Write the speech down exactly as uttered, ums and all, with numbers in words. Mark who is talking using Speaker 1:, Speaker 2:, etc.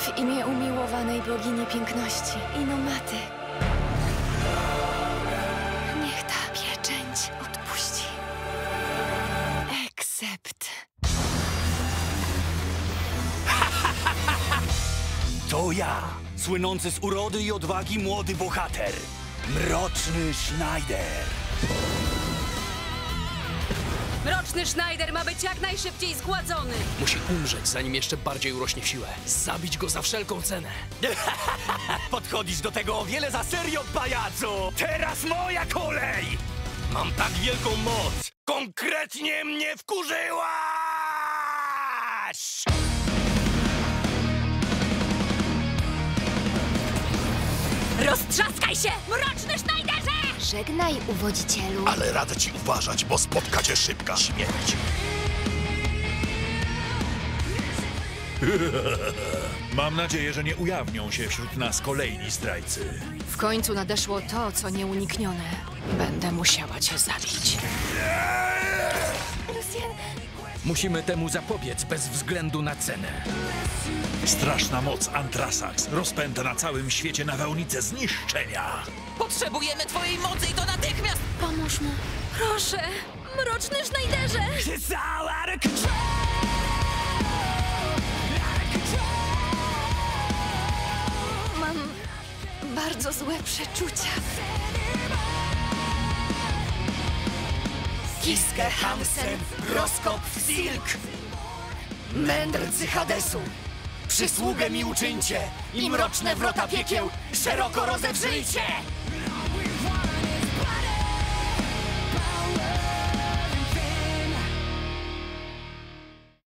Speaker 1: W imię umiłowanej bogini piękności, Inomaty. Niech ta pieczęć odpuści. Eksept.
Speaker 2: To ja, słynący z urody i odwagi młody bohater. Mroczny Schneider.
Speaker 3: Mroczny Schneider ma być jak najszybciej zgładzony.
Speaker 4: Musi umrzeć, zanim jeszcze bardziej urośnie w siłę. Zabić go za wszelką cenę.
Speaker 2: Podchodzisz do tego o wiele za serio, pajacu! Teraz moja kolej! Mam tak wielką moc! Konkretnie mnie wkurzyłaś!
Speaker 3: Roztrzaskaj się, Mroczny Schneiderze!
Speaker 1: Żegnaj, uwodzicielu.
Speaker 5: Ale radzę ci uważać, bo spotka cię szybka śmierć.
Speaker 6: Mam nadzieję, że nie ujawnią się wśród nas kolejni zdrajcy.
Speaker 3: W końcu nadeszło to, co nieuniknione. Będę musiała cię zabić.
Speaker 1: Lucien,
Speaker 4: Musimy temu zapobiec bez względu na cenę.
Speaker 6: Straszna moc Antrasax rozpęta na całym świecie nawałnicę zniszczenia.
Speaker 7: Potrzebujemy twojej mocy i to natychmiast!
Speaker 1: pomóż mu.
Speaker 3: Proszę, Mroczny Schneiderze!
Speaker 2: It's all out of control!
Speaker 1: Mam bardzo złe przeczucia.
Speaker 2: Kiske Hamsen, Roskop Silk! Mędrcy Hadesu! Przysługę mi uczyńcie i mroczne wrota piekieł szeroko rozewrzyjcie!